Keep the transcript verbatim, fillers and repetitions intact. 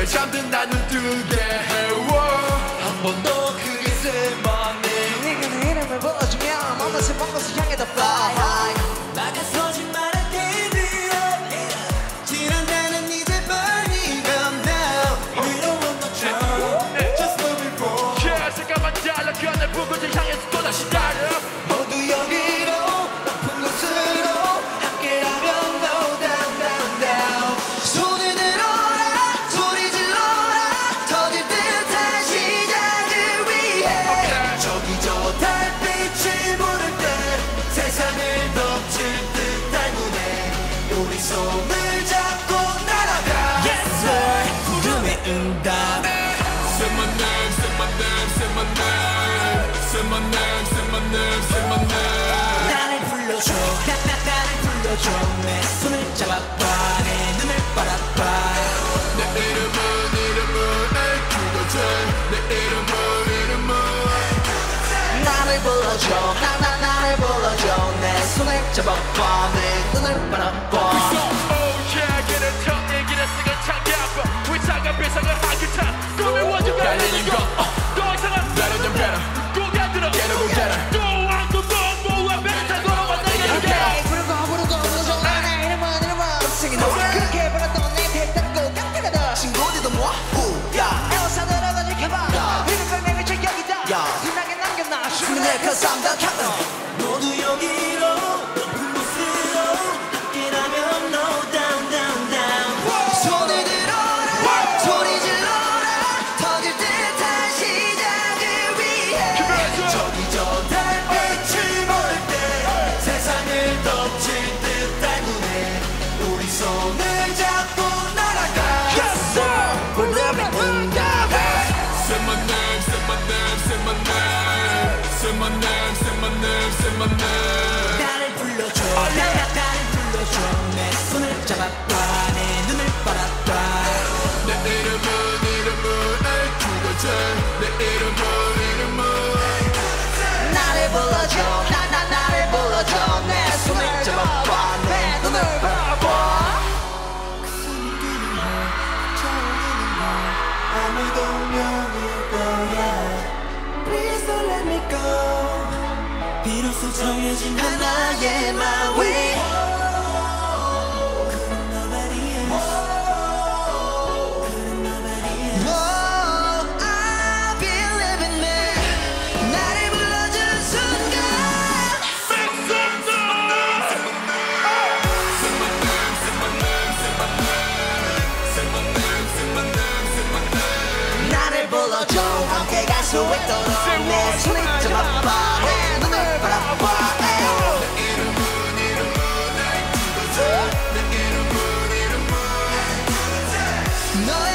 널 잠든 나 눈뜨게 해워 한 번 더 크게 say my name 네가 내 이름을 불러주면 먼것을 먼것을 향해 더 fly high 막아서지 말아 baby 지난다는 이제 burning up now We don't want no trouble Just moving forward yeah, 잠깐만 달라 그날 불꽃을 향해서 또다시 달려 모두 여기로 높은 곳으로 함께라면 no down down down 손을 들어라 소리 질러라 터질 듯한 시작을 위해 okay. 저기 저 달빛이 부를 때 세상을 덮칠 듯한 눈에 우리 손을 잡고 날아가 Yes sir 구름의 응답 Say my name, say my name, say my name Say my name, say my name, say my name 나를 불러줘 나, 나, 나를 불러줘 내 손을 잡아봐 내 눈을 바라봐 내 이름은 이름은 에이티즈 내 이름은 이름은 나를 불러줘 나, 나, 나를 불러줘 내 손을 잡아봐 내 눈을 바라봐 Oh yeah 길을 터 얘기를 쓰고 창가봐 위상과 비상을 하기탄 꿈을 원주 달리는 것더 이상은 better than better 고개 안 들어 Get it go get it 또 왕도 너무와 멘탈 걸어와 내게 오케이 부르고 부르고 불러줘 내 이름은 이름은 음성이 너와 그렇게 불렀던 내 대답고 깜깜하다 친구들도 모아 우야 에어사들어가 지켜봐 이름 별명을 챙겨기다 빛나게 남겨놔 주문해 cause I'm the captain 모두 여기로 높은 곳으로 함께라면 no down down down 손을 들어라 소리 질러라 터질 듯한 시작을 위해 저기 저 달빛을 볼 때 세상을 덮칠 듯한 눈에 우리 손을 잡고 날아가 Yes sir 불러내 응답 Say my name, say my name, say my name Say my name, say my name, say my name 나를 불러줘 나, 나, 나를 불러줘 내 손을 잡아봐 내 눈을 바라봐 내 이름은 이름은 에이티즈 내 이름은 이름은 나를 불러줘 나, 나, 나를 불러줘 내 손을 잡아봐 내 눈을 바라봐 아무도 없는 거야 Please don't let me go 비로소 정해진 하나의 my way 그런 nobody else 그런 nobody else Oh, I believe in me 나를 불러준 순간 Say my name, say my name, say my name Say my name, say my name, say my name 나를 불러줘 함께 갈 수 있도록 내 손을 잡아봐 내 눈을 바라봐 내 이름은 이름은 에이티즈 내 이름은 이름은 너의